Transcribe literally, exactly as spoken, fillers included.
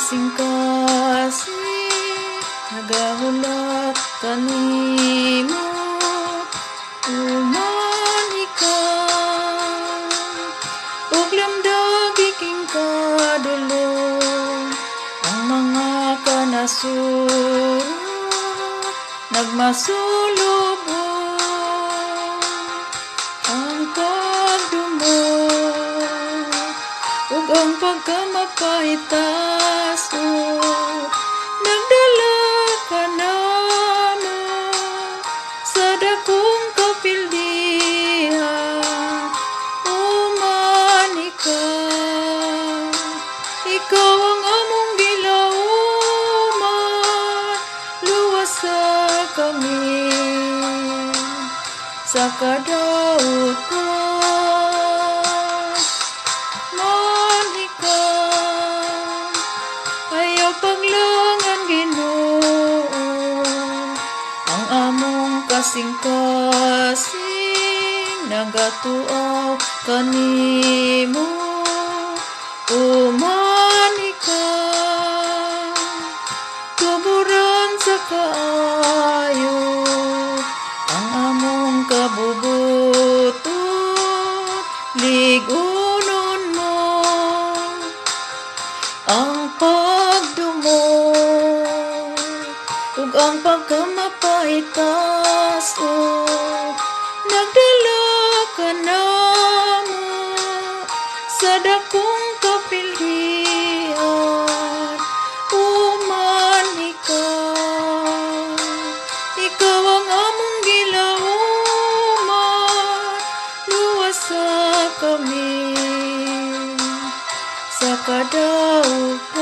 kasing-kasing nagahulak kanimo umanika ug lamdag iking kadulong ang mga kanasuro nagmasulubong ang pagdumo ug ang pagkamapahitaso nagdala ka namo sa dakong kapildihan umanika ikaw ang among gilauman luwasa kami sa kadautan manika ayaw paglangan Ginoo ang among kasing-kasing nagatuaw kanimo umanika tuburan sa kaayo ang among kabubuton ligunon mo ang pagdumo ug ang pagkamapahitaso nagdala ka namo sa dakong kapildihan umanika ikaw ang among gilauman luwasa kami sa kadautan